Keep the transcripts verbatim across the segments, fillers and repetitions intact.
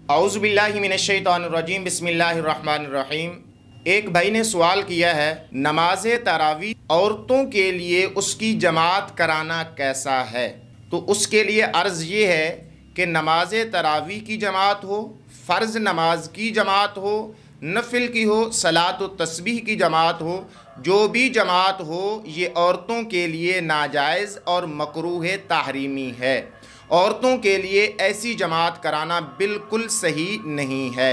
औज़ु बिल्लाहि मिनश्शैतानिर्रजीम बिस्मिल्लाहिर्रहमानिर्रहीम। एक भाई ने सवाल किया है, नमाज तरावी औरतों के लिए उसकी जमात कराना कैसा है। तो उसके लिए अर्ज़ ये है कि नमाज तरावी की जमात हो, फ़र्ज़ नमाज की जमात हो, नफिल की हो, सलात व तस्बीह की जमात हो, जो भी जमात हो ये औरतों के लिए नाजायज़ और मकरूह तहरीमी है। औरतों के लिए ऐसी जमात कराना बिल्कुल सही नहीं है।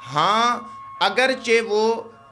हाँ, अगरचे वो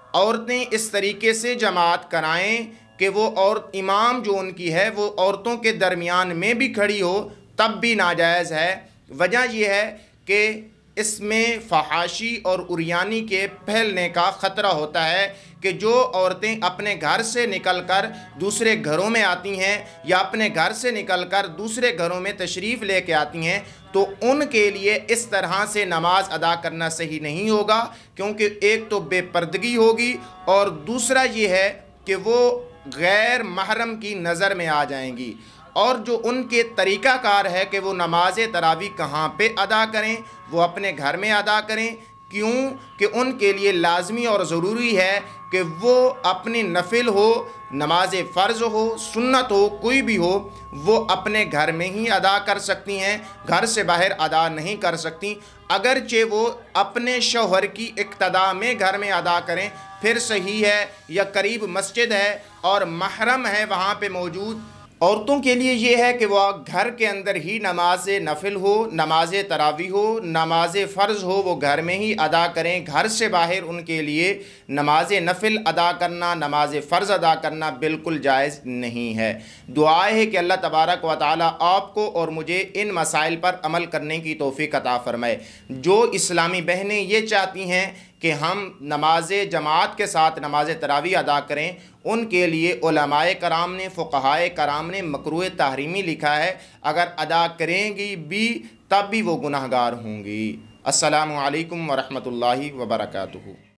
औरतें इस तरीके से जमात कराएं कि वो और इमाम जो उनकी है वो औरतों के दरमियान में भी खड़ी हो, तब भी नाजायज़ है। वजह यह है कि इसमें फहाशी और उरियानी के फैलने का ख़तरा होता है कि जो औरतें अपने घर से निकलकर दूसरे घरों में आती हैं या अपने घर से निकलकर दूसरे घरों में तशरीफ़ लेके आती हैं, तो उनके लिए इस तरह से नमाज अदा करना सही नहीं होगा, क्योंकि एक तो बेपर्दगी होगी और दूसरा ये है कि वो गैर महरम की नज़र में आ जाएंगी। और जो उनके तरीक़ाकार है कि वो नमाज तरावी कहाँ पे अदा करें, वो अपने घर में अदा करें। क्यों कि उनके लिए लाजमी और ज़रूरी है कि वो अपनी नफिल हो, नमाज फ़र्ज़ हो, सुन्नत हो, कोई भी हो, वो अपने घर में ही अदा कर सकती हैं, घर से बाहर अदा नहीं कर सकती। अगरचे वो अपने शौहर की इक्तदा में घर में अदा करें फिर सही है, या करीब मस्जिद है और महरम है वहाँ पे मौजूद। औरतों के लिए ये है कि वह घर के अंदर ही नमाज नफिल हो, नमाज तरावी हो, नमाज फ़र्ज़ हो, वो घर में ही अदा करें। घर से बाहर उनके लिए नमाज नफिल अदा करना, नमाज फ़र्ज़ अदा करना बिल्कुल जायज़ नहीं है। दुआ है कि अल्लाह तबारक व तआला आपको और मुझे इन मसाइल पर अमल करने की तौफ़ीक़ अता फ़रमाए। जो इस्लामी बहनें ये चाहती हैं कि हम नमाज जमात के साथ नमाज तरावी अदा करें, उनके लिए उलमाए कराम ने, फ़ुक़हाए कराम ने मकरूह तहरीमी लिखा है। अगर अदा करेंगी भी तब भी वो गुनाहगार होंगी। अस्सलामु अलैकुम व रहमतुल्लाहि व बरकातुहू।